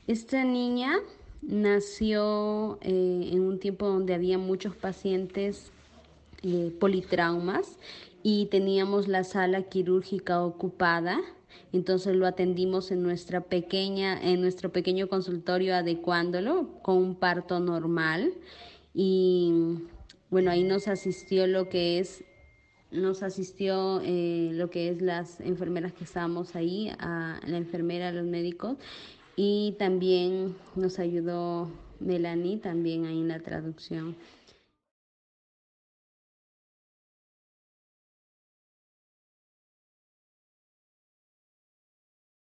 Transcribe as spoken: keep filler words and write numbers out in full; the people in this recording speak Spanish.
Esta niña nació eh, en un tiempo donde había muchos pacientes eh, politraumas y teníamos la sala quirúrgica ocupada. Entonces lo atendimos en nuestra pequeña, en nuestro pequeño consultorio, adecuándolo con un parto normal. Y bueno, ahí nos asistió lo que es nos asistió eh, lo que es las enfermeras que estábamos ahí, a la enfermera, los médicos, y también nos ayudó Melanie también ahí en la traducción.